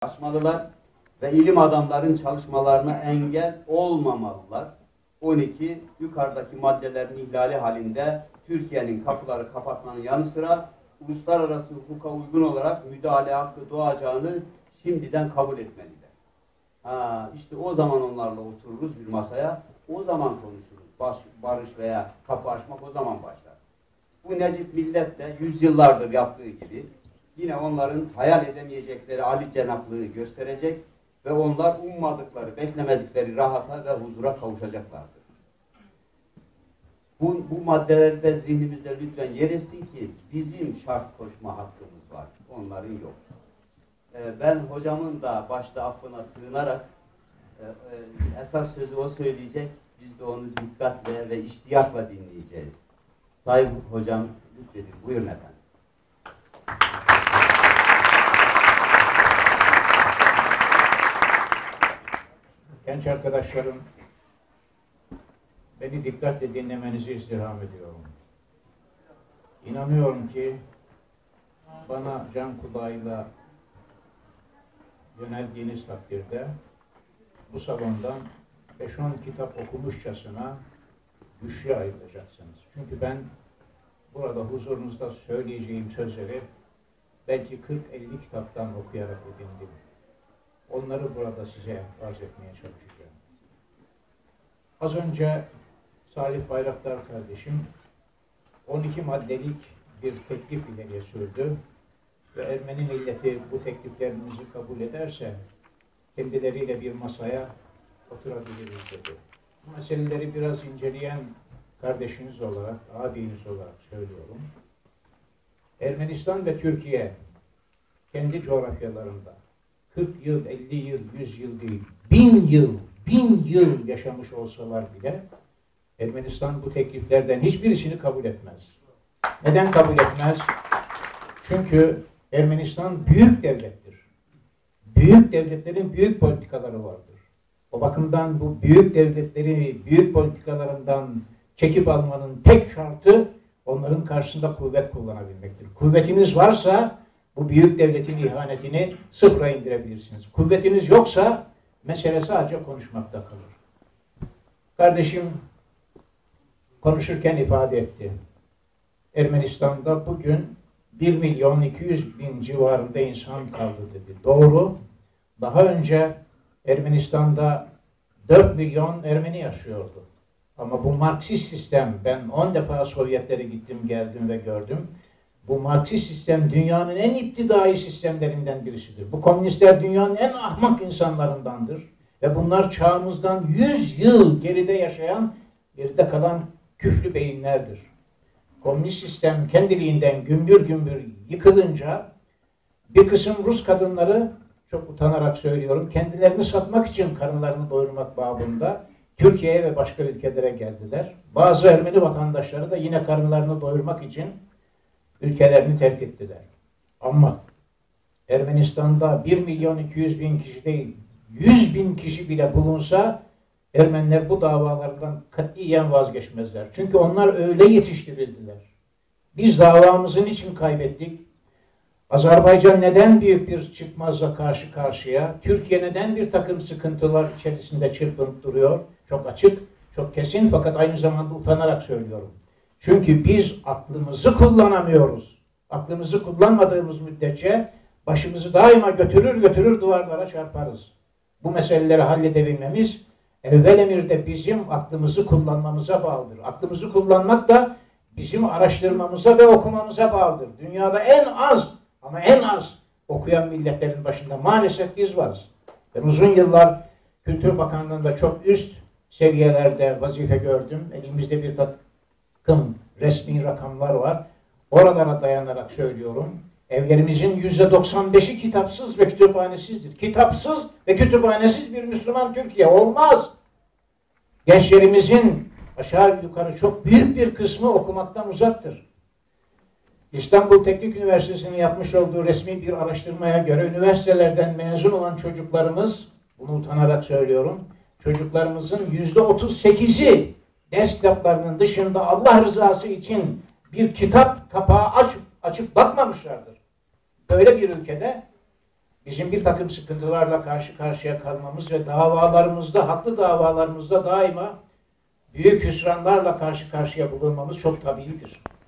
açmalılar ve ilim adamların çalışmalarına engel olmamalılar. 12. Yukarıdaki maddelerin ihlali halinde Türkiye'nin kapıları kapatmanın yanı sıra uluslararası hukuka uygun olarak müdahale hakkı doğacağını şimdiden kabul etmeliler. İşte o zaman onlarla otururuz bir masaya, o zaman konuşuruz. Barış veya kapı açmak o zaman başlar. Bu Necip Millet de yüzyıllardır yaptığı gibi yine onların hayal edemeyecekleri Ali cenaplığı gösterecek ve onlar ummadıkları, beklemedikleri rahata ve huzura kavuşacaklardır. Bu maddeleri de zihnimizde lütfen yer etsin ki bizim şart koşma hakkımız var. Onların yok. Ben hocamın da başta affına sığınarak esas sözü o söyleyecek. Biz de onu dikkatle ve iştiyakla dinleyeceğiz. Sayın hocam lütfedin. Buyurun efendim. Genç arkadaşlarım, beni dikkatle dinlemenizi istirham ediyorum. İnanıyorum ki bana can kulağıyla yöneldiğiniz takdirde bu salondan 5-10 kitap okumuşçasına güçlü ayrılacaksınız. Çünkü ben burada huzurunuzda söyleyeceğim sözleri belki 40-50 kitaptan okuyarak edindim. Onları burada size arz etmeye çalışacağım. Az önce Salih Bayraktar kardeşim 12 maddelik bir teklif ileriye sürdü ve Ermeni milleti bu tekliflerimizi kabul ederse kendileriyle bir masaya oturabiliriz dedi. Bu meseleleri biraz inceleyen kardeşiniz olarak, abiniz olarak söylüyorum. Ermenistan ve Türkiye kendi coğrafyalarında 40 yıl, 50 yıl, 100 yıl değil, 1000 yıl yaşamış olsalar bile Ermenistan bu tekliflerden hiçbirisini kabul etmez. Neden kabul etmez? Çünkü Ermenistan büyük devlettir. Büyük devletlerin büyük politikaları vardır. O bakımdan bu büyük devletleri, büyük politikalarından çekip almanın tek şartı onların karşısında kuvvet kullanabilmektir. Kuvvetiniz varsa bu büyük devletin ihanetini sıfıra indirebilirsiniz. Kuvvetiniz yoksa mesele sadece konuşmakta kalır. Kardeşim konuşurken ifade etti. Ermenistan'da bugün 1.200.000 civarında insan kaldı dedi. Doğru. Daha önce Ermenistan'da 4 milyon Ermeni yaşıyordu. Ama bu Marksist sistem, ben 10 defa Sovyetlere gittim, geldim ve gördüm. Bu Marksist sistem dünyanın en iptidai sistemlerinden birisidir. Bu komünistler dünyanın en ahmak insanlarındandır. Ve bunlar çağımızdan 100 yıl geride yaşayan, geride kalan küflü beyinlerdir. Komünist sistem kendiliğinden gümbür gümbür yıkılınca bir kısım Rus kadınları, çok utanarak söylüyorum, kendilerini satmak için karınlarını doyurmak babında Türkiye'ye ve başka ülkelere geldiler. Bazı Ermeni vatandaşları da yine karınlarını doyurmak için ülkelerini terk ettiler. Ama Ermenistan'da 1.200.000 kişi değil, 100.000 kişi bile bulunsa Ermeniler bu davalardan katiyen vazgeçmezler. Çünkü onlar öyle yetiştirildiler. Biz davamızın için kaybettik. Azerbaycan neden büyük bir çıkmazla karşı karşıya? Türkiye neden bir takım sıkıntılar içerisinde çırpınıp duruyor? Çok açık, çok kesin fakat aynı zamanda utanarak söylüyorum. Çünkü biz aklımızı kullanamıyoruz. Aklımızı kullanmadığımız müddetçe başımızı daima götürür duvarlara çarparız. Bu meseleleri halledebilmemiz evvel emirde bizim aklımızı kullanmamıza bağlıdır. Aklımızı kullanmak da bizim araştırmamıza ve okumamıza bağlıdır. Dünyada en az ama en az okuyan milletlerin başında maalesef biz varız. Ben uzun yıllar Kültür Bakanlığı'nda çok üst seviyelerde vazife gördüm. Elimizde bir takım resmi rakamlar var. Oralara dayanarak söylüyorum. Evlerimizin %95'i kitapsız ve kütüphanesizdir. Kitapsız ve kütüphanesiz bir Müslüman Türkiye olmaz. Gençlerimizin aşağı yukarı çok büyük bir kısmı okumaktan uzaktır. İstanbul Teknik Üniversitesi'nin yapmış olduğu resmi bir araştırmaya göre üniversitelerden mezun olan çocuklarımız, bunu utanarak söylüyorum, çocuklarımızın %38'i ders kitaplarının dışında Allah rızası için bir kitap kapağı açıp bakmamışlardır. Böyle bir ülkede bizim bir takım sıkıntılarla karşı karşıya kalmamız ve davalarımızda, haklı davalarımızda daima büyük hüsranlarla karşı karşıya bulunmamız çok tabiidir.